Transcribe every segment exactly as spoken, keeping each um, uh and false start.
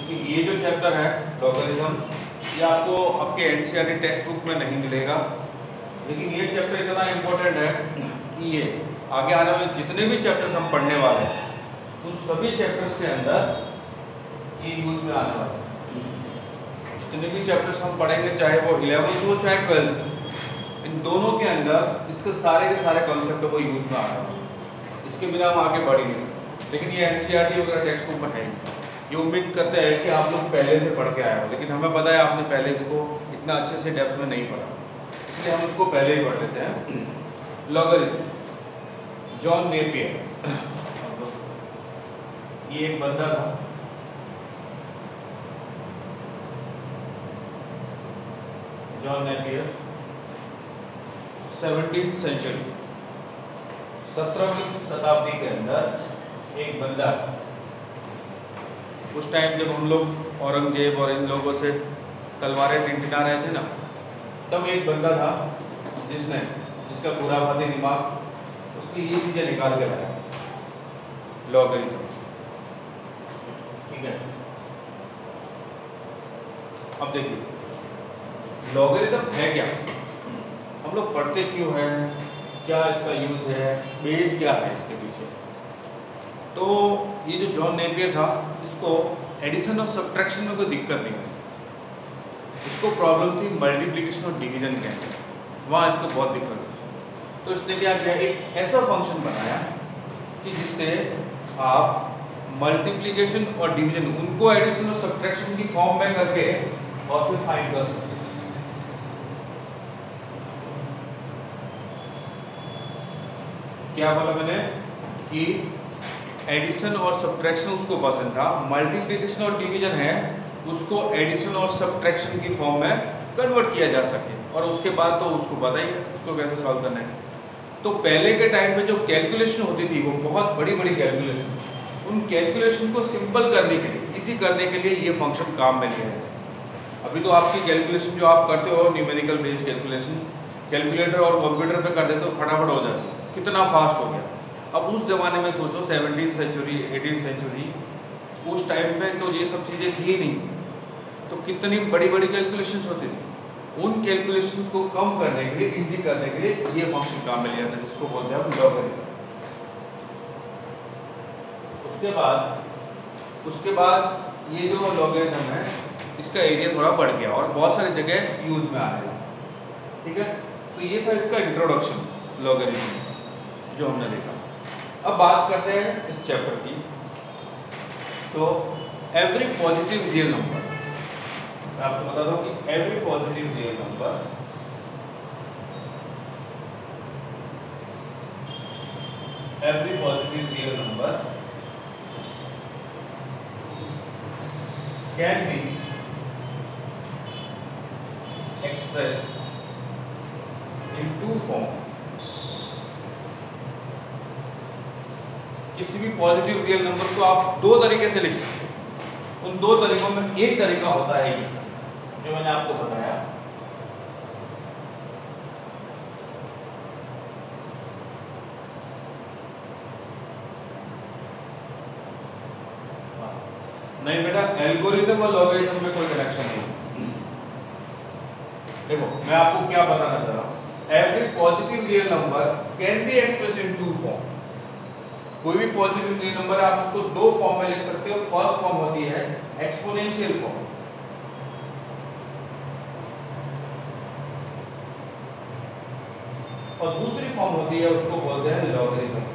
देखिए ये जो चैप्टर है लॉगरिथम, ये आपको आपके एनसीईआरटी टेक्स्ट बुक में नहीं मिलेगा, लेकिन ये चैप्टर इतना इम्पोर्टेंट है कि ये आगे आने वाले जितने भी चैप्टर्स हम पढ़ने वाले हैं उन सभी चैप्टर्स के अंदर ये यूज में आने वाले हैं। जितने भी चैप्टर्स हम पढ़ेंगे, चाहे वो इलेवंथ हो चाहे ट्वेल्थ, इन दोनों के अंदर इसके सारे के सारे कॉन्सेप्ट वो यूज में आ रहे हैं। इसके बिना हम आगे बढ़ ही नहीं सकते। लेकिन ये एनसीईआरटी वगैरह टेक्स्ट बुक में है, ये उम्मीद करते हैं कि आप लोग पहले से पढ़ के आए हो, लेकिन हमें पता है आपने पहले इसको इतना अच्छे से डेप्थ में नहीं पढ़ा, इसलिए हम उसको पहले ही पढ़ लेते हैं। लॉगरिथम, जॉन नेपियर, ये एक बंदा था, जॉन नेपियर, सेवनटीन्थ सेंचुरी, सत्रहवीं शताब्दी के अंदर एक बंदा। उस टाइम जब हम लोग औरंगजेब और इन लोगों से तलवारें टिनटिना रहे थे ना, तब एक बंदा था जिसने जिसका पूरा भाती दिमाग, उसकी ये चीजें निकाल के लाया, लॉगरिथम। ठीक है, अब देखिए लॉगरिथम है क्या, हम लोग पढ़ते क्यों हैं, क्या इसका यूज है, बेस क्या है इसके पीछे। तो ये जो जॉन नेपियर था, इसको एडिशन और सब्ट्रैक्शन में कोई दिक्कत नहीं हुई। इसको प्रॉब्लम थी मल्टीप्लिकेशन और डिवीजन के अंदर, वहाँ इसको बहुत दिक्कत हुई। तो इसने क्या किया, एक ऐसा फंक्शन बनाया कि जिससे आप मल्टीप्लिकेशन और डिवीजन उनको एडिशन और सब्ट्रैक्शन की फॉर्म में करके और फिर फाइंड कर सकते। क्या बोला मैंने कि एडिशन और सब्ट्रैक्शन उसको पसंद था, मल्टीप्लिकेशन और डिवीजन है उसको एडिशन और सब्ट्रैक्शन की फॉर्म में कन्वर्ट किया जा सके, और उसके बाद तो उसको पता ही है उसको कैसे सॉल्व करना है। तो पहले के टाइम में जो कैलकुलेशन होती थी वो बहुत बड़ी बड़ी कैलकुलेशन, उन कैलकुलेशन को सिंपल करने के लिए, इजी करने के लिए ये फंक्शन काम में लिया है। अभी तो आपकी कैलकुलेशन जो आप करते हो न्यूमेरिकल बेस्ड कैलकुलेशन, कैलकुलेटर और कंप्यूटर पे कर देते हो, फटाफट हो जाती है, कितना फास्ट हो गया। अब उस ज़माने में सोचो, सेवनटीन सेंचुरी एटीन सेंचुरी, उस टाइम में तो ये सब चीज़ें थी ही नहीं, तो कितनी बड़ी बड़ी कैलकुलेशंस होती थी। उन कैलकुलेशंस को कम करने के लिए, इजी करने के लिए ये फंक्शन काम में लिया था, जिसको बोलते हैं हम लॉगरिथम। उसके बाद उसके बाद ये जो लॉगरिथम है, इसका एरिया थोड़ा बढ़ गया और बहुत सारी जगह यूज में आ रहा है। ठीक है, तो ये था इसका इंट्रोडक्शन लॉगरिथम जो हमने देखा। अब बात करते हैं इस चैप्टर की। तो एवरी पॉजिटिव रियल नंबर, मैं आपको बता दूं कि every positive real number every positive real number can be expressed in two form. किसी भी पॉजिटिव रियल नंबर को आप दो तरीके से लिख सकते हो। उन दो तरीकों में एक तरीका होता है ये जो मैंने आपको बताया, नहीं बेटा, एल्गोरिथम और लॉगरिथम में कोई कनेक्शन नहीं। देखो मैं आपको क्या बताना चाह रहा हूं, every positive real number can be expressed in two form. कोई भी पॉजिटिव रियल नंबर है, आप उसको दो फॉर्म में लिख सकते हो। फर्स्ट फॉर्म होती है एक्सपोनेंशियल फॉर्म, और दूसरी फॉर्म होती है, उसको बोलते हैं लॉगरिथम।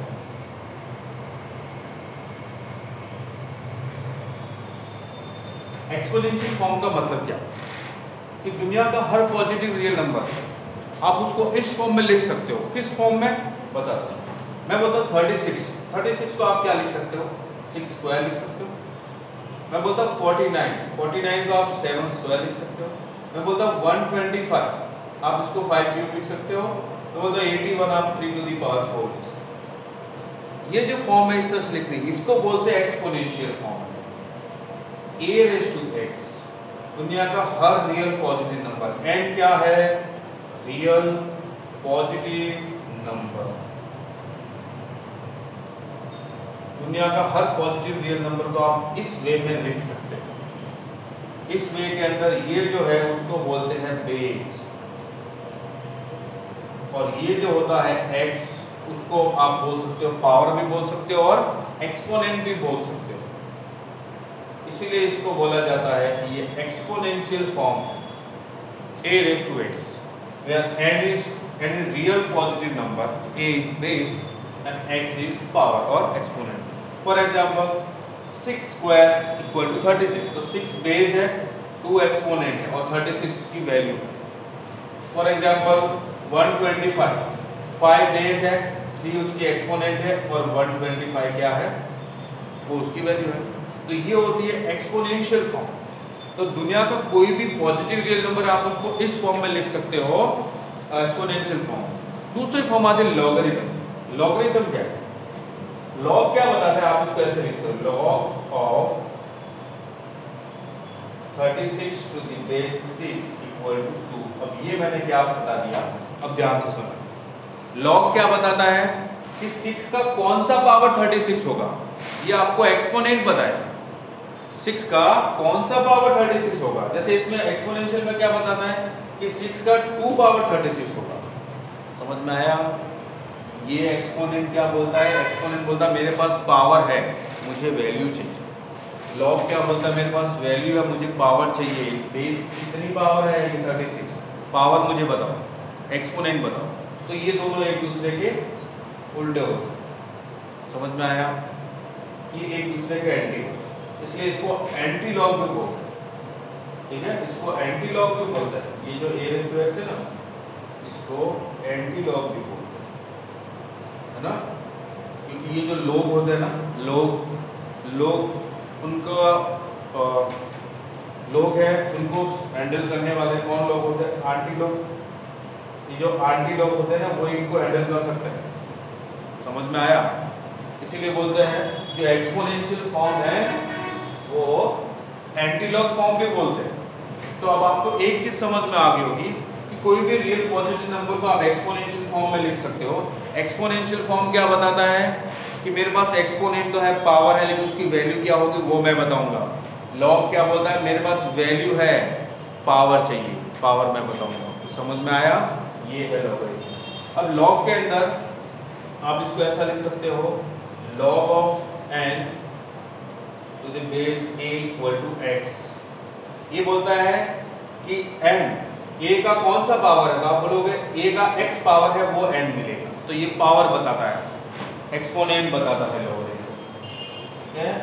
एक्सपोनेंशियल फॉर्म का मतलब क्या, कि दुनिया का हर पॉजिटिव रियल नंबर आप उसको इस फॉर्म में लिख सकते हो। किस फॉर्म में बता दो, मैं बोलता हूँ थर्टी सिक्स, थर्टी सिक्स को आप क्या लिख सकते हो, सिक्स स्क्वायर लिख सकते हो। मैं बोलता हूँ फोर्टी नाइन, फोर्टी नाइन को आप सेवन स्क्वायर लिख सकते हो। मैं बोलता हूँ वन ट्वेंटी फाइव, आप इसको फाइव क्यूब लिख सकते हो। तो बोलता हूँ एटी वन, आप three to the power four लिख सकते हो। ये जो फॉर्म है इस तरह से लिखनी, इसको बोलते हैं exponential form. A raise to x, दुनिया का हर रियल पॉजिटिव नंबर, एंड क्या है, रियल पॉजिटिव नंबर। दुनिया का हर पॉजिटिव रियल नंबर को आप इस वे में लिख सकते हैं। इस वे के अंदर ये जो है उसको बोलते हैं बेस, और ये जो होता है x, उसको आप बोल सकते हो पावर भी बोल सकते हो और एक्सपोनेंट भी बोल सकते हो। इसीलिए इसको बोला जाता है कि ये exponential form a raised to x, where n is any real positive number, a is base and x is power or exponent. For example, six square equal to thirty-six, तो six base है, two exponent है और thirty-six की वैल्यू। For example, one twenty-five, five base है, three उसकी exponent है और one twenty-five क्या है, वो उसकी वैल्यू है। तो ये होती है एक्सपोनेंशियल फॉर्म। तो दुनिया का कोई भी पॉजिटिव रियल नंबर आप उसको इस फॉर्म में लिख सकते हो, एक्सपोनेंशियल फॉर्म। दूसरी फॉर्म आती है लॉगरिथम। लॉगरिथम क्या है? लॉग क्या बताता है, आप इसको ऐसे लिखते हो, log of thirty-six to the base six equal to two. अब ये मैंने क्या बता दिया, अब ध्यान से सुनो। लॉग क्या बताता है कि six का कौन सा पावर thirty-six होगा, ये आपको एक्सपोनेंट बताएगा। six का कौन सा पावर thirty-six होगा, जैसे इसमें एक्सपोनेंशियल में क्या बताता है कि six का two पावर thirty-six होगा। समझ में आया? ये एक्सपोनेंट क्या बोलता है, एक्सपोनेंट बोलता है मेरे पास पावर है, मुझे वैल्यू चाहिए। लॉग क्या बोलता है, मेरे पास वैल्यू है, मुझे पावर चाहिए। इस बेस कितनी पावर है, ये thirty-six, पावर मुझे बताओ, एक्सपोनेंट बताओ। तो ये दोनों एक दूसरे के उल्टे होते हैं। समझ में आया? ये एक दूसरे के एंटी होते हैं, इसलिए इसको एंटी लॉग भी बोलते हैं। ठीक है, इसको एंटी लॉग भी बोलते हैं। ये जो a raised to x है ना, इसको एंटी लॉग भी बोलते हैं, है ना, क्योंकि ये जो लोग होते हैं ना, लोग लोग उनका आ, लोग है, उनको हैंडल करने वाले कौन लोग होते हैं, आंटी लोग। ये जो आंटी लोग होते हैं ना, वो इनको हैंडल कर सकते हैं। समझ में आया? इसीलिए बोलते हैं जो एक्सपोनेंशियल फॉर्म है वो एंटीलॉग फॉर्म भी बोलते हैं। तो अब आपको एक चीज समझ में आ गई होगी कि कोई भी रियल पॉजिटिव नंबर को आप एक्सपोनेंशियल फॉर्म में लिख सकते हो। एक्सपोनेंशियल फॉर्म क्या बताता है कि मेरे पास एक्सपोनेंट तो है, पावर है, लेकिन उसकी वैल्यू क्या होगी वो मैं बताऊंगा। लॉग क्या बोलता है, मेरे पास वैल्यू है, पावर चाहिए, पावर मैं बताऊंगा। तो समझ में आया? ये है लॉगरिथम। अब लॉग के अंदर आप इसको ऐसा लिख सकते हो, log of n to the base a equal to x। ये बोलता है कि n, a का कौन सा पावर है, तो आप बोलोगे a का x पावर है वो n मिलेगा। तो ये पावर बताता है, एक्सपोनेंट बताता है लॉगरिथम। ठीक है,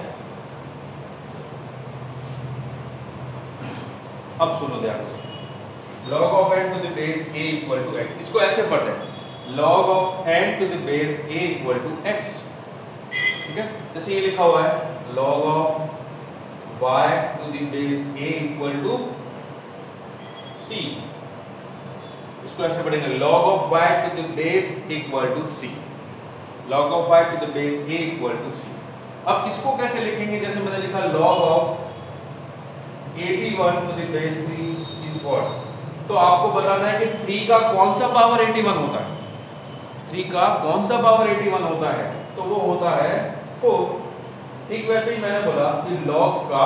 अब सुनो ध्यान से, log of n to the base a equal to x, इसको ऐसे पढ़ते हैं, log of n to the base a equal to x। ठीक है, जैसे ये लिखा हुआ है log of y to the base a equal to c, इसको ऐसे पढ़ेंगे log of y to the base equal to c, log of y to the base a equal to c। अब इसको कैसे लिखेंगे, जैसे मैंने लिखा log of eighty-one to the base three is what, तो आपको बताना है कि three का कौन सा पावर eighty-one होता है, three का कौन सा पावर eighty-one होता है, तो वो होता है फोर। ठीक वैसे ही मैंने बोला कि log का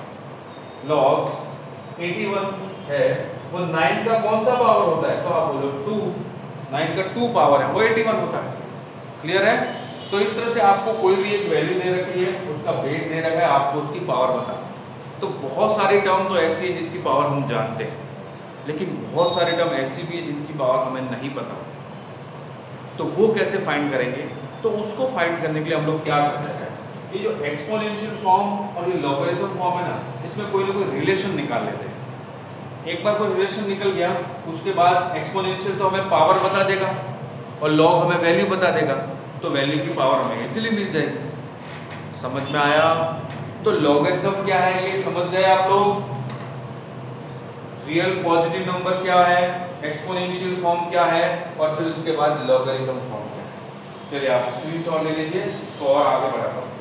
log eighty-one है, वो nine का कौन सा पावर होता है, तो आप बोलो टू, nine का टू पावर है, वो eighty-one होता है। क्लियर है? तो इस तरह से आपको कोई भी एक वैल्यू दे रखी है, उसका बेस दे रखा है, आपको उसकी पावर बताना। तो बहुत सारी टर्म तो ऐसी है जिसकी पावर हम जानते हैं, लेकिन बहुत सारी टर्म ऐसी भी है जिनकी पावर हमें नहीं पता। तो वो कैसे फाइंड करेंगे, तो उसको फाइंड करने के लिए हम लोग क्या करते हैं, ये जो एक्सपोनेंशियल फॉर्म और ये लॉगरिथम फॉर्म है ना, इसमें कोई ना कोई रिलेशन निकाल लेते हैं। एक बार कोई रिलेशन निकल गया, उसके बाद एक्सपोनेंशियल तो हमें पावर बता देगा और लॉग हमें वैल्यू बता देगा, तो वैल्यू की पावर हमें इजीली मिल जाएगी। समझ में आया? तो लॉगरिथम क्या है ये समझ गए आप लोग, रियल पॉजिटिव नंबर क्या है, एक्सपोनेंशियल फॉर्म क्या है, और फिर उसके बाद लॉगरिथम फॉर्म क्या है। चलिए आप स्क्रीनशॉट ले लीजिए, इसको और आगे बढ़ाता हूँ।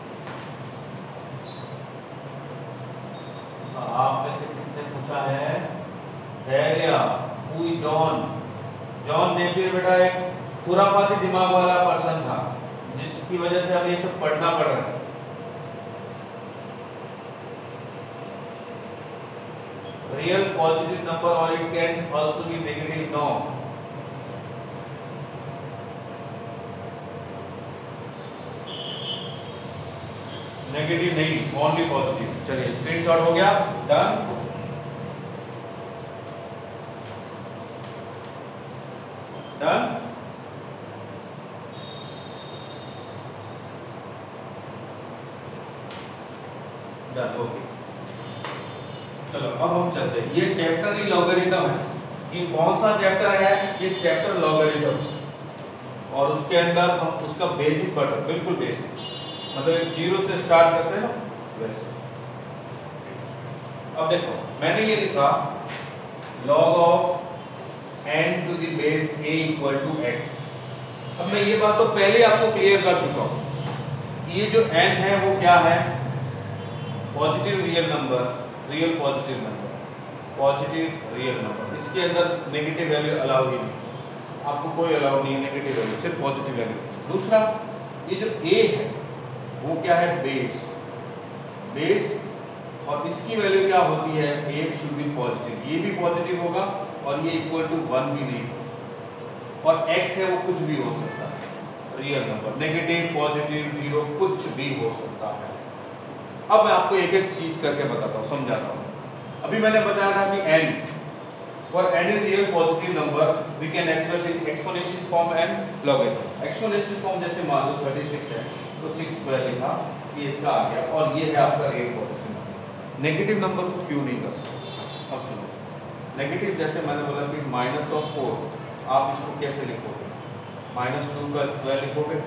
आप में से किसने पूछा है, धैर्य, हुई जॉन, जॉन नेपियर बेटा एक खुराफाती दिमाग वाला पर्सन था, जिसकी वजह से हमें ये सब पढ़ना पड़ रहा है। real positive number or it can also be negative? No. Negative नहीं, ओनली पॉजिटिव। चलिए स्क्रीनशॉट हो गया, डन। डन। Done, okay. चलो अब हम चलते हैं, ये चैप्टर ही लॉगरिथम है। ये कौन सा चैप्टर है? ये चैप्टर लॉगरिथम। और उसके अंदर हम उसका बेसिक पढ़, बिल्कुल बेसिक, मतलब एक जीरो से स्टार्ट करते हैं ना वैसे। अब देखो मैंने ये लिखा log of n to the base a equal to x। अब मैं ये बात तो पहले आपको क्लियर कर चुका हूं, ये जो n है वो क्या है? Positive real number, real positive number, positive real number. इसके अंदर नेगेटिव वैल्यू अलाउ ही नहीं, आपको कोई अलाउ नहीं है नेगेटिव वैल्यू, सिर्फ पॉजिटिव वैल्यू। दूसरा ये जो a है वो क्या है? Base, base. और इसकी वैल्यू क्या होती है? a शुड बी पॉजिटिव, ये भी पॉजिटिव होगा और ये इक्वल टू वन भी नहीं होगा। और x है वो कुछ भी हो सकता है, real number, negative, positive, zero, कुछ भी हो सकता है। अब मैं आपको एक एक चीज करके बताता हूँ, समझाता हूँ। अभी मैंने बताया था कि n for n is real positive number we can express in exponential form and logarithm. Exponential form जैसे मान लो थर्टी सिक्स है तो सिक्स स्क्वायर लिखा, ये इसका आ गया, और ये है आपका real positive number. Negative number को क्यों नहीं कर सकते? अब सुनो, नेगेटिव जैसे मैंने बोला कि माइनस ऑफ फोर, आप इसको कैसे लिखोगे? माइनस टू का स्क्वायर लिखोगे?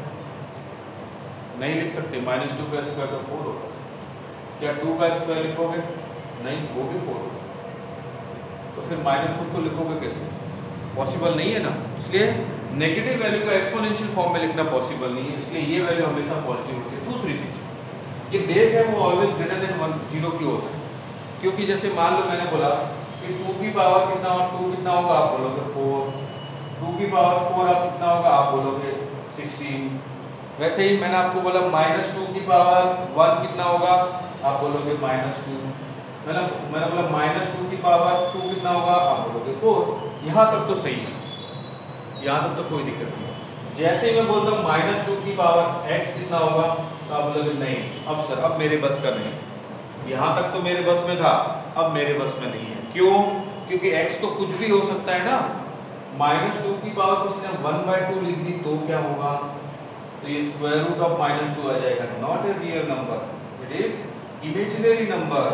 नहीं लिख सकते, माइनस टू का स्क्वायर तो फोर होगा। क्या टू का स्क्वायर लिखोगे? नहीं, वो भी फोर होगा। तो फिर माइनस फोर को लिखोगे कैसे? पॉसिबल नहीं है ना। इसलिए नेगेटिव वैल्यू को एक्सपोनेंशियल फॉर्म में लिखना पॉसिबल नहीं है, इसलिए ये वैल्यू हमेशा पॉजिटिव होती है। दूसरी चीज, ये बेस है वो always greater than one, zero की होता है, क्योंकि जैसे मान लो मैंने बोला कि टू की पावर कितना और टू कितना होगा, आप बोलोगे फोर। टू की पावर फोर आप कितना होगा, आप बोलोगे सिक्सटीन। वैसे ही मैंने आपको बोला माइनस टू की पावर वन कितना होगा, आप बोलोगे माइनस टू। मैंने मैंने बोला माइनस टू की पावर टू कितना होगा, आप बोलोगे फोर। यहाँ तक तो सही है, यहाँ तक तो कोई दिक्कत नहीं। जैसे ही मैं बोलता हूँ माइनस टू की पावर x कितना होगा, तो आप बोलोगे नहीं, अब सर अब मेरे बस का नहीं। यहाँ तक तो मेरे बस में था, अब मेरे बस में नहीं है। क्यों? क्योंकि x तो कुछ भी हो सकता है ना। माइनस टू की पावर किसी ने वन बाई टू लिख दी तो क्या होगा? तो ये square root of minus two आ जाएगा। Not a real number, it is imaginary number,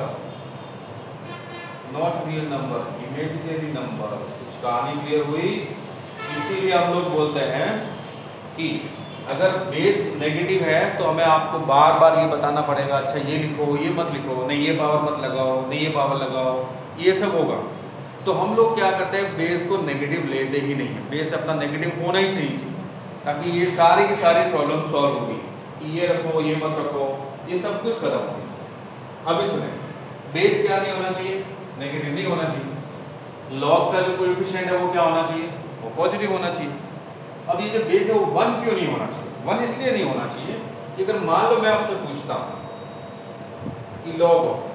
not real number, imaginary number. कुछ कहानी क्लियर हुई? इसीलिए हम लोग बोलते हैं कि अगर बेस नेगेटिव है तो हमें आपको बार बार ये बताना पड़ेगा, अच्छा ये लिखो, ये मत लिखो, नहीं ये पावर मत लगाओ, नहीं ये पावर लगाओ, ये सब होगा। तो हम लोग क्या करते हैं, बेस को नेगेटिव लेते ही नहीं है। बेस अपना नेगेटिव होना ही चाहिए, ताकि ये सारी की सारी प्रॉब्लम सॉल्व होगी। ये रखो, ये मत रखो, ये सब कुछ खत्म होगा। अभी सुने, बेस क्या नहीं होना चाहिए? नेगेटिव नहीं होना चाहिए। लॉग का जो कोएफिशिएंट है वो क्या होना चाहिए? वो पॉजिटिव होना चाहिए। अब ये जो बेस है वो वन क्यों नहीं होना चाहिए? वन इसलिए नहीं होना चाहिए कि अगर मान लो मैं आपसे पूछता हूं कि लॉग ऑफ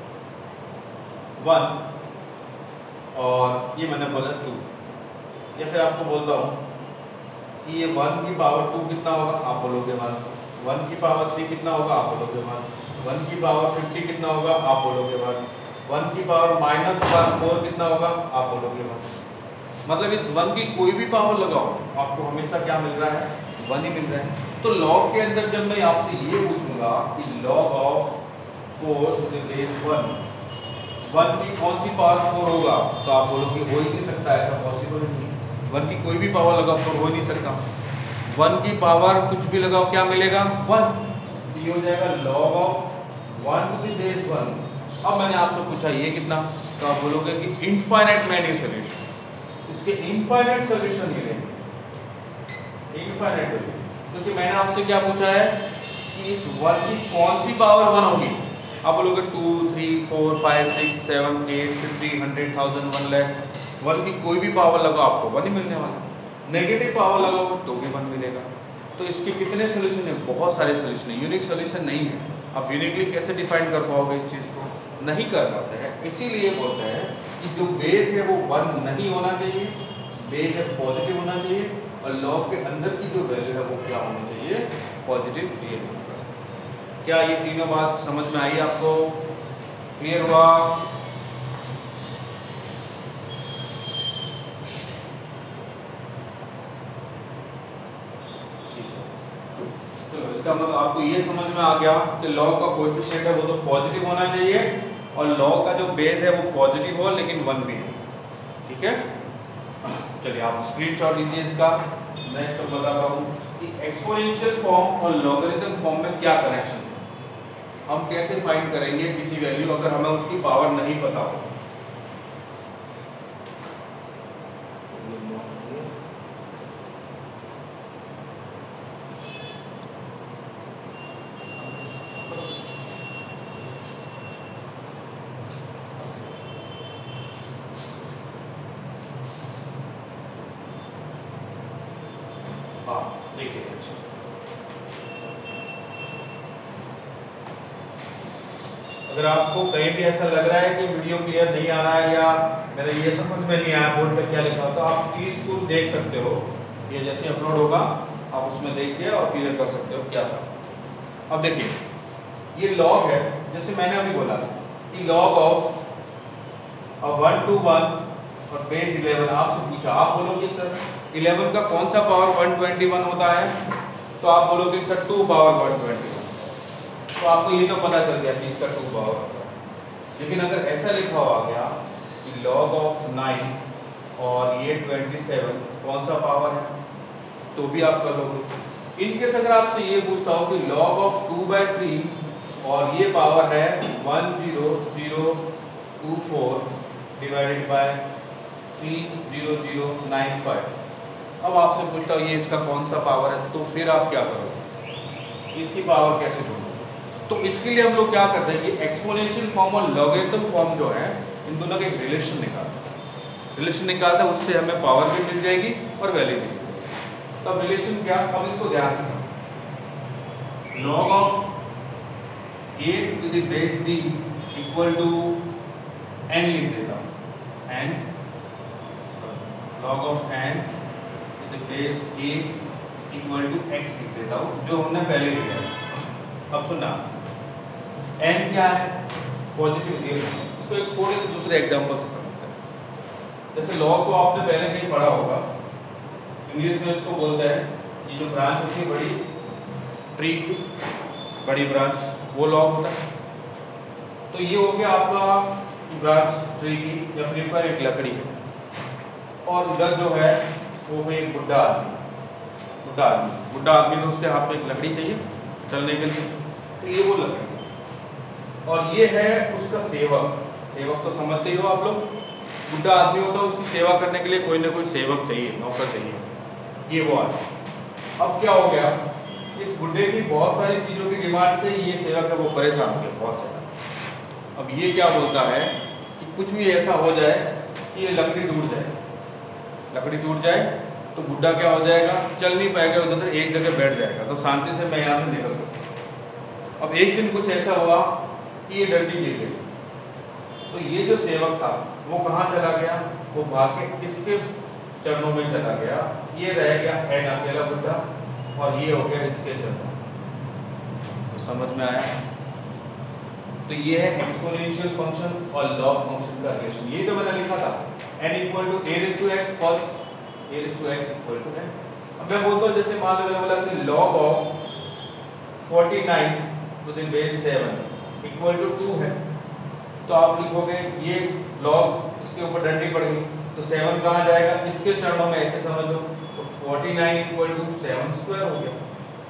वन, और ये मैंने बोला टू, या फिर आपको बोलता हूं कि ये वन की पावर टू कितना होगा, आप बोलोगे वन। वन की पावर थ्री कितना होगा, आप बोलोगे वन। वन की पावर फिफ्टी कितना होगा, आप बोलोगे वन। वन की पावर माइनस फोर कितना होगा, आप बोलोगे वन। मतलब इस वन की कोई भी पावर लगाओ, आपको हमेशा क्या मिल रहा है? वन ही मिल रहा है। तो लॉग के अंदर जब मैं आपसे ये पूछूंगा कि log of four to the base one, one की कौन सी पावर फोर होगा, तो आप बोलोगे हो ही नहीं सकता, ऐसा पॉसिबल नहीं। वन की कोई भी पावर लगाओ फोर हो ही नहीं सकता। वन की पावर कुछ भी लगाओ क्या मिलेगा? वन। ये हो जाएगा log of one to the base one. अब मैंने आपसे पूछा ये कितना, तो आप बोलोगे कि इनफाइनाइट मैनी सोल्यूशन, इसके इनफाइनाइट सॉल्यूशन मिलेंगे, इनफाइनाइट वैल्यू। क्योंकि मैंने आपसे क्या पूछा है कि इस वन की कौन सी पावर वन होगी, आप बोलोगे two, three, four, five, six, seven, eight, fifty, hundred, thousand, one lakh. One की कोई भी पावर लगाओ आपको वन ही मिलने वाला। नेगेटिव पावर लगाओगे तो भी वन मिलेगा। तो इसके कितने सोल्यूशन है? बहुत सारे सोल्यूशन है, यूनिक सोल्यूशन नहीं है। आप यूनिकली कैसे डिफाइन कर पाओगे इस चीज़ को? नहीं कर पाते हैं, इसीलिए बोलते हैं कि जो बेस है वो वन नहीं होना चाहिए, बेस है पॉजिटिव होना चाहिए, और लॉग के अंदर की जो वैल्यू है वो क्या होनी चाहिए, पॉजिटिव रियल नंबर। क्या ये तीनों बात समझ में आई आपको? क्लियर हुआ? इसका मतलब आपको ये समझ में आ गया कि लॉग का कोएफिशिएंट है वो तो पॉजिटिव होना चाहिए, और लॉग का जो बेस है वो पॉजिटिव हो लेकिन वन भी है। ठीक है, चलिए आप स्क्रीनशॉट लीजिए इसका। नेक्स्ट मैं बताता हूँ कि एक्सपोनेंशियल फॉर्म और लॉगरिथम फॉर्म में क्या कनेक्शन है, हम कैसे फाइंड करेंगे किसी वैल्यू अगर हमें उसकी पावर नहीं पता हो। देखिए अगर आपको कहीं भी ऐसा लग रहा है कि वीडियो क्लियर नहीं आ रहा है या मेरा ये समझ में नहीं आया बोर्ड पे क्या लिखा हो, तो आप प्लीज इसको देख सकते हो, ये जैसे अपलोड होगा आप उसमें देख के और क्लियर कर सकते हो क्या था। अब देखिए ये लॉग है, जैसे मैंने अभी बोला कि log of one to one और बेस इलेवन, आपसे पूछा, आप बोलोगे सर इलेवन का कौन सा पावर वन ट्वेंटी वन होता है, तो आप बोलोगे sir two power one twenty one, तो आपको ये तो पता चल गया कि इसका टू पावर होता है। लेकिन अगर ऐसा लिखा हुआ गया कि लॉग ऑफ नाइन और ये ट्वेंटी सेवन कौन सा पावर है, तो भी आप कर लोगे। इनकेस अगर आपसे ये पूछता हो कि log of two by three और ये पावर है one zero zero two four divided by three zero zero nine five, अब आपसे पूछता हूँ ये इसका कौन सा पावर है, तो फिर आप क्या करोगे, इसकी पावर कैसे ढूंढोगे? तो इसके लिए हम लोग क्या करते हैं कि एक्सपोनेंशियल फॉर्म और लॉगरिथम फॉर्म जो है इन दोनों का एक रिलेशन निकालते हैं। रिलेशन निकालते हैं, उससे हमें पावर भी मिल जाएगी और वैल्यू भी। तब रिलेशन क्या, अब इसको ध्यान से समझो। Log of a to the base b equal to n लिख देता हूँ, n log of n to the base a equal to x लिख देता हूँ, जो हमने पहले लिखा है। अब सुनना, एन क्या है, पॉजिटिव रियल। इसको एक थोड़े से दूसरे एग्जांपल से समझते हैं। जैसे लॉग को आपने पहले कहीं पढ़ा होगा, इंग्लिश में इसको बोलते हैं, ये जो ब्रांच होती है बड़ी ट्री की बड़ी ब्रांच, वो लॉग होता है। तो ये हो गया आपका ब्रांच ट्री की, या फिर पर एक लकड़ी है, और इधर जो है वो है एक बुढ़ा आदमी। बुढ़ा आदमी बुढ़ा आदमी तो उसके हाथ में एक लकड़ी चाहिए चलने के लिए, तो ये वो लकड़ी है। और ये है उसका सेवक। सेवक तो समझते ही हो आप लोग, बुढ़ा आदमी होता है, उसकी सेवा करने के लिए कोई ना कोई सेवक चाहिए, नौकर चाहिए, ये वो आदमी। अब क्या हो गया, इस बुढ़े की बहुत सारी चीज़ों की डिमांड से ये सेवक है वो परेशान हो गया बहुत ज़्यादा। अब ये क्या बोलता है कि कुछ भी ऐसा हो जाए कि ये लकड़ी टूट जाए, लकड़ी टूट जाए तो बुढ़ा क्या हो जाएगा, चल नहीं पाएगा, उधर एक जगह बैठ जाएगा, तो शांति से मैं यहाँ से निकल सकता। अब एक दिन कुछ ऐसा हुआ कि ये डंडी गिर गई, तो ये जो सेवक था वो कहाँ चला गया, वो भाग के इसके चरणों में चला गया, ये रह गया एन अकेला बुढ़ा, और ये हो गया इसके चरणों। तो समझ में आया? तो ये है एक्सपोनेंशियल फंक्शन और लॉग फंक्शन का रिलेशन। ये तो मैंने लिखा था n equal to a raise to x plus a raise to x equal to n। अब मैं बोलता हूँ, जैसे मान लो मैंने बोला कि log of forty nine to the base seven equal to two है, तो आप लिखोगे ये log इसके ऊपर डंडी पड़ गई, तो सेवन कहाँ जाएगा, इसके चरणों में, ऐसे समझ लो, तो forty nine equal to seven square हो गया।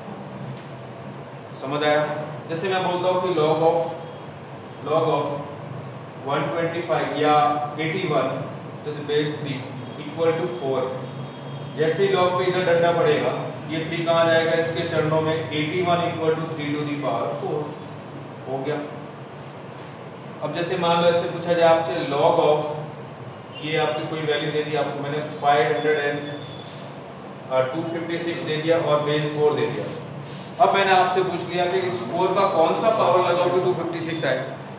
समझ आया? जैसे मैं बोलता हूँ कि log of log of one twenty five या eighty one to the base three equal to four, जैसे ही log पे इधर डंडा पड़ेगा, ये थ्री कहाँ जाएगा, इसके चरणों में, eighty one equal to three to the power four हो गया। अब जैसे मान लो ऐसे पूछा जाए आपके log ऑफ, ये आपकी कोई वैल्यू दे दी आपको, मैंने five hundred and two fifty six दे दिया और बेस फोर दे दिया। अब मैंने आपसे पूछ लिया कि इस फोर का कौन सा पावर लगाओ कि टू फिफ्टी सिक्स आए।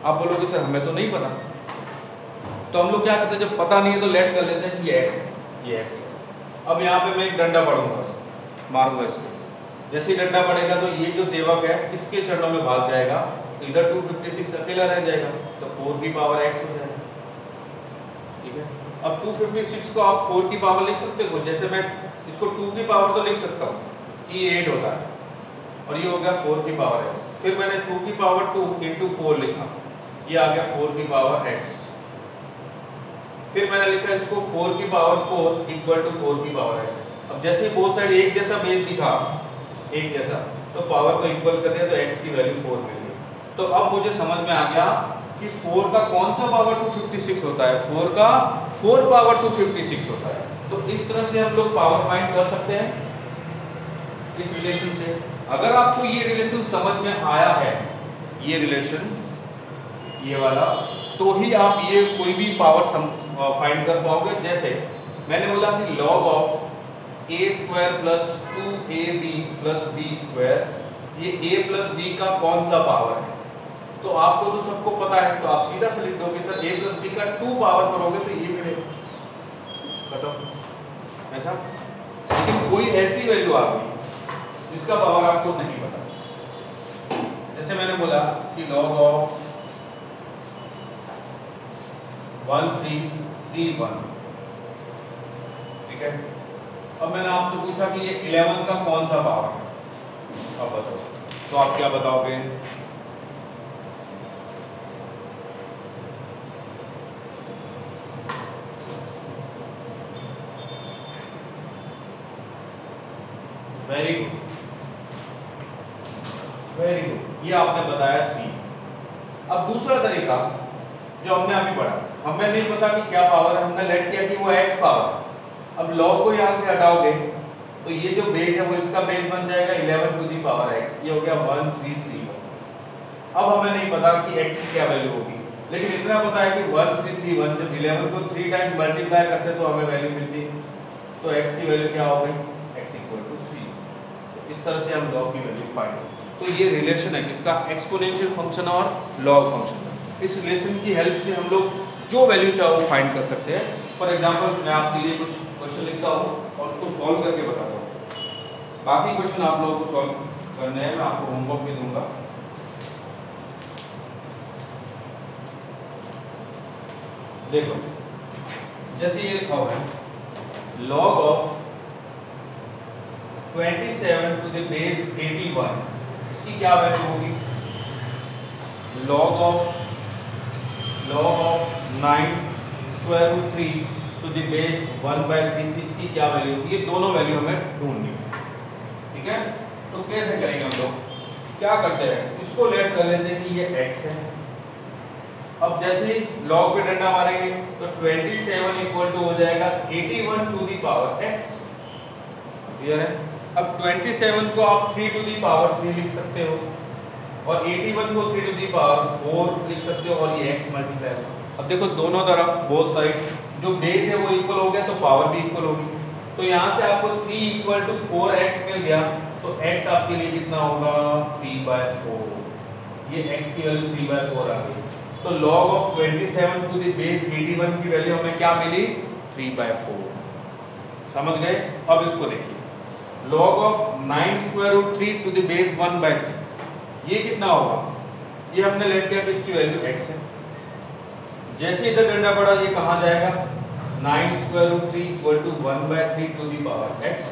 आप बोलोगे सर हमें तो नहीं पता, तो हम लोग क्या करते हैं, जब पता नहीं है तो लेट कर लेते हैं कि ये एक्स है, ये एक्स है। अब यहाँ पे मैं एक डंडा पढ़ूंगा, मारूंगा इसको, जैसे ही डंडा पड़ेगा तो ये जो सेवक है इसके चरणों में भाग जाएगा, तो इधर टू फिफ्टी सिक्स अकेला रह जाएगा, तो फोर की पावर एक्स हो जाएगा। ठीक है, अब टू फिफ्टी सिक्स को आप फोर की पावर लिख सकते हो, जैसे मैं इसको टू की पावर तो लिख सकता हूँ कि ये एट होता है, और ये हो गया फोर की पावर एक्स। फिर मैंने टू की पावर टू इंटू फोर लिखा, ये आ गया फोर की पावर एक्स। फिर मैंने लिखा इसको फोर की power four equal to four की पावर एक्स। अब जैसे बोथ साइड एक जैसा बेस दिखा, एक जैसा, तो पावर को इक्वल कर दिया तो x की वैल्यू फोर मिल गई। तो अब मुझे समझ में आ गया कि फोर का कौन सा पावर टू फिफ्टी सिक्स होता है, फोर का four power two fifty six होता है। तो इस तरह से हम लोग पावर फाइंड कर सकते हैं इस रिलेशन से। अगर आपको ये रिलेशन समझ में आया है, ये रिलेशन ये वाला, तो ही आप ये कोई भी पावर फाइंड कर पाओगे। जैसे मैंने बोला कि log of a square plus two a b plus b square, ये a प्लस बी का कौन सा पावर है, तो आपको तो सबको पता है, तो आप सीधा से लिख दोगे सर a प्लस बी का टू पावर करोगे तो ये मिलेगा, बताओ ऐसा। लेकिन कोई ऐसी वैल्यू आ गई जिसका पावर आपको नहीं पता, जैसे मैंने बोला कि log of one three three one, ठीक है। अब मैंने आपसे पूछा कि ये इलेवन का कौन सा पावर है, अब बताओ, तो आप क्या बताओगे, वेरी गुड वेरी गुड, ये आपने बताया थ्री। अब दूसरा तरीका जो हमने अभी पढ़ा, हमें नहीं पता कि क्या पावर है, हमने लेट किया कि वो x पावर। अब log को यहाँ से हटाओगे तो ये जो बेस है वो इसका बेस बन जाएगा eleven to the power x, ये हो गया वन थ्री थ्री वन। अब हमें नहीं पता कि x की क्या वैल्यू होगी, लेकिन इतना पता है कि वन थ्री थ्री वन, जब इलेवन को थ्री टाइम्स मल्टीप्लाई करते हैं तो हमें वैल्यू मिलती है, तो x की वैल्यू क्या हो गई, x इक्वल टू थ्री। तो इस तरह से हम log की वैल्यू फाइंड करें। तो ये रिलेशन है किसका, एक्सपोनेंशियल फंक्शन और log फंक्शन का। इस रिलेशन की हेल्प से हम लोग जो वैल्यू चाहो वो फाइंड कर सकते हैं। फॉर एग्जांपल मैं आपके लिए कुछ क्वेश्चन लिखता हूँ और उसको सॉल्व करके बताता हूँ। बाकी क्वेश्चन आप लोगों को सॉल्व करने हैं, मैं आपको होमवर्क भी दूंगा। देखो जैसे ये लिखा हुआ है log of twenty seven to the base eighty one, इसकी क्या वैल्यू होगी, log of log of nine square root three to the base one by three, इसकी क्या वैल्यू होगी। ये दोनों वैल्यू हमें ढूंढनी है, ठीक है। तो कैसे करेंगे हम लोग, क्या करते हैं, इसको लेट कर लेते हैं कि ये x है। अब जैसे ही log पे डंडा मारेंगे तो ट्वेंटी सेवन इक्वल टू हो जाएगा eighty one to the power x, clear है। अब ट्वेंटी सेवन को आप three to the power three लिख सकते हो और एटी वन को three to the power four लिख सकते हो, और ये x मल्टीप्लाई होगा। अब देखो दोनों तरफ बोथ साइड जो बेस है वो इक्वल हो गया तो पावर भी इक्वल होगी, तो यहाँ से आपको three equal to four x मिल गया, तो x आपके लिए कितना होगा, थ्री बाय फोर, ये x की वैल्यू थ्री बाय फोर आ गई। तो log of twenty seven to the base eighty one की वैल्यू हमें क्या मिली, थ्री बाय फोर, समझ गए। अब इसको देखिए, log of nine square root three to the base one by three, ये कितना होगा, ये हमने लेट किया कि इसकी वैल्यू x है। जैसे इधर डंडा पड़ा ये कहाँ जाएगा, nine square root three equal to one by three to the power x।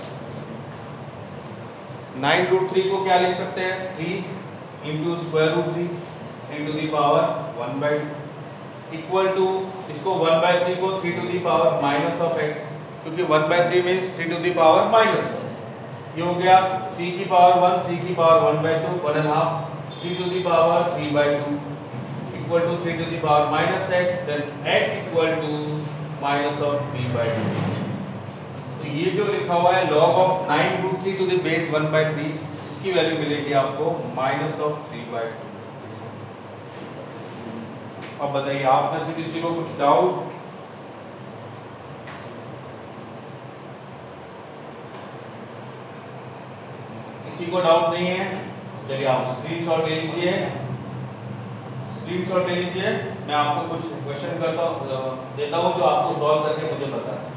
Nine root three को क्या लिख सकते हैं, three into square root three into the power one by two equal to, इसको वन बाय थ्री को three to the power minus of x, क्योंकि one by three means three to the power minus one, ये हो गया three की power one, three की power one by two, one and half, three to the power three by two equal to three to the power minus x, then x equal to minus of three by two. तो ये जो लिखा हुआ है log of nine root three to the base one by three, इसकी value मिलेगी आपको minus of three by two. अब बताइए आप में से किसी को कुछ डाउट, किसी को डाउट नहीं है, चलिए आप स्क्रीनशॉट ले लीजिए, स्क्रीनशॉट ले लीजिए, मैं आपको कुछ क्वेश्चन करता देता हूँ जो आपको सॉल्व करके मुझे बताना है।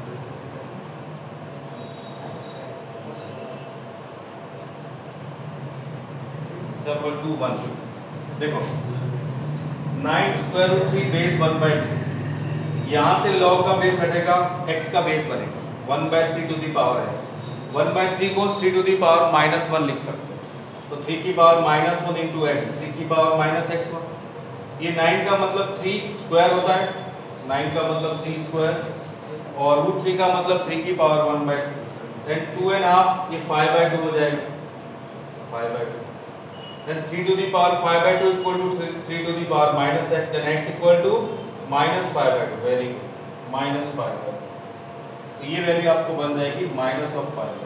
एग्जाम्पल टू वन, देखो nine square root three base one by three, यहाँ से लॉग का बेस हटेगा, x का बेस बनेगा one by three to the power x। One by three को three to the power minus one लिख सकते हो, तो थ्री की power minus one into x, three की पावर माइनस एक्स वन। ये नाइन का मतलब थ्री स्क्वायर होता है, नाइन का मतलब थ्री स्क्वायर, और रूट थ्री का मतलब थ्री की power one by two, then two and half, ये फाइव बाई टू हो जाएगा, five by two, then three to the power five by two equal to three to the power minus x, then x equal to minus five by two, very good, minus five by two, तो ये value आपको बन जाएगी minus of five.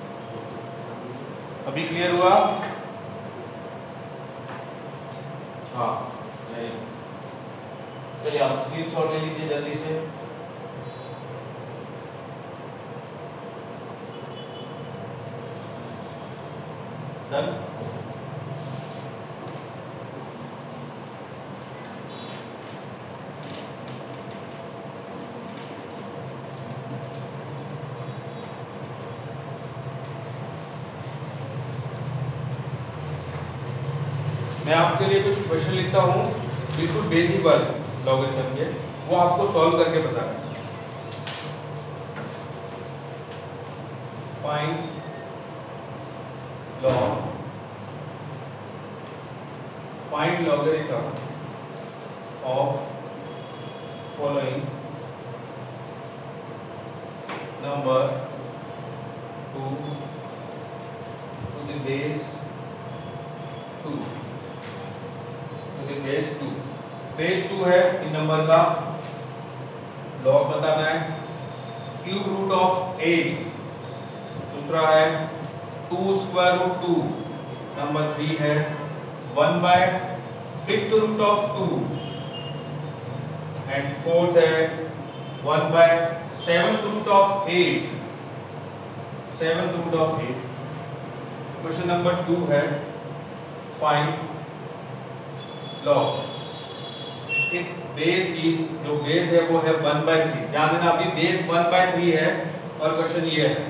अभी clear हुआ? हाँ, चलिए आप स्क्रीनशॉट ले लीजिए जल्दी से। डन। मैं आपके लिए कुछ क्वेश्चन लिखता हूँ, बिल्कुल बेसिक वाले लॉगरिथम के, वो आपको सॉल्व करके बताना है। Find log find logarithm of following number to to the base two, base two, base two है इन नंबर का, लॉग बताना है, क्यूब रूट ऑफ एट, दूसरा है two square root two, number three है one by fifth root of two, and fourth है one by seventh root of eight, seventh root of eight. Question number two है find log if base is, जो base है वो है one by three, ध्यान देना अभी बेस वन बाई थ्री है, और क्वेश्चन ये है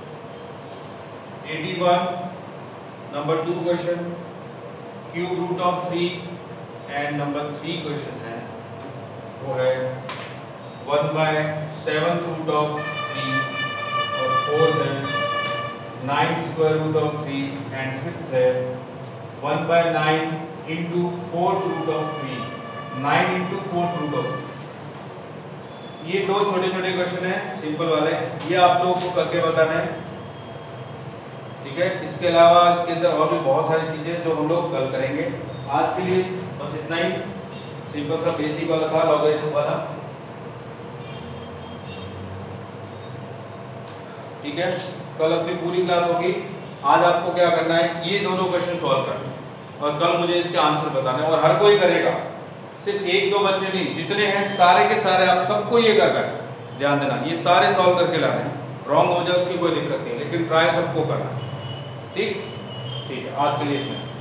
eighty one. Number two question cube root of three, and number three question है वो है one by seven root of three, और फोर्थ है nine square root of three, and fifth है one by nine into fourth root of three, nine into fourth root of three. ये दो छोटे छोटे क्वेश्चन है सिंपल वाले, ये आप लोगों को करके बताना है, ठीक है। इसके अलावा इसके अंदर और भी बहुत सारी चीजें जो हम लोग कल करेंगे। आज के लिए बस इतना ही, सिंपल सा बेसिक वाला था लॉगरिथम वाला, ठीक है। कल अपनी पूरी क्लास होगी, आज आपको क्या करना है, ये दोनों क्वेश्चन सॉल्व करना है, और कल मुझे इसके आंसर बताने हैं, और हर कोई करेगा, सिर्फ एक दो बच्चे नहीं, जितने हैं सारे के सारे आप सबको ये करना है। ध्यान देना, ये सारे सॉल्व करके लाने हैं, रॉन्ग हो जाए उसकी कोई दिक्कत नहीं, लेकिन ट्राई सबको करना है, ठीक ठीक है। आज के लिए इतना।